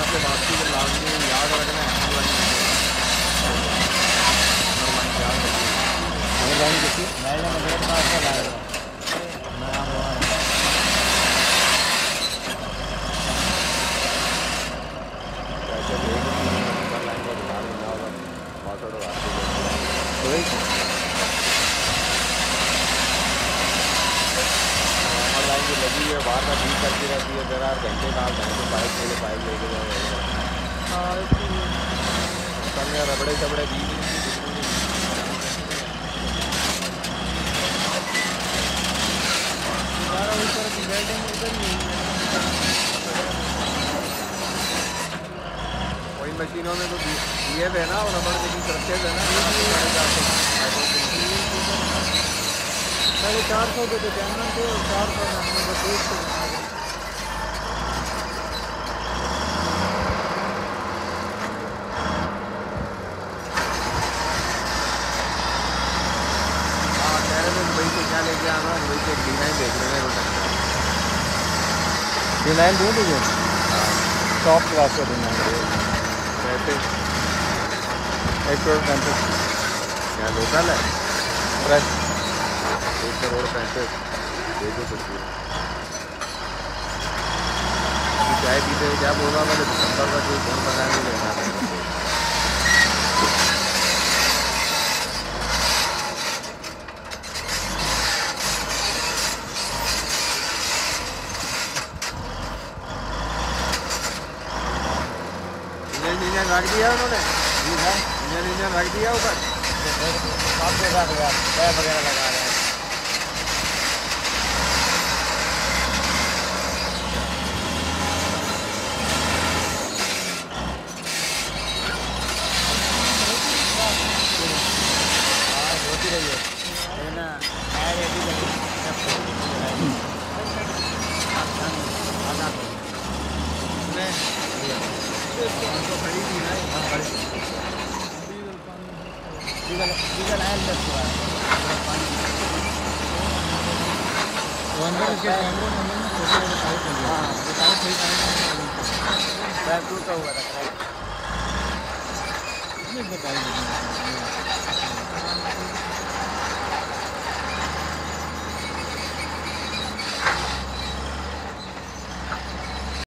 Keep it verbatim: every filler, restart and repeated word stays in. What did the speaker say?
से वापसी को लाजमी याद रखना है। हमारी याद लाइन जो लगी है बाहर का ठीक करती रहती है। जरा घंटे बाद घंटे पाइप के लिए पाइप लेके जाएगा। रबड़े चबड़े दी वही मशीनों में तो दिए थे ना और रबड़ लेकिन रखे थे ना साढ़े चार सौ के तो कैमरा थे और चार सौ में हमने बस एक सौ वही से क्या लेके आना वही से डी नाइन देख रहे हैं। डी नाइन दूँ तुझे टॉप क्लास का डी नाइन पैसे एक करोड़ पैंतीस क्या लोकल है फ्रेश एक करोड़ पैंतीस देखो कुछ चाय पीते हुए क्या बोल रहा था दिसंबर का कोई फोन पता नहीं लेना इंजन रख दिया उन्होंने इंजन इंजन रख दिया ऊपर पैप वगैरह लगा रहे हैं। होती रही है ना तो खड़ी थी ना डीजल डीजल आयल दस हुआ है वो अंदर इसके कैमरे में अंदर में छोटे छोटे पाइप लगे हाँ वो पाइप सही टाइम पैप टूटा हुआ था इसमें पाइप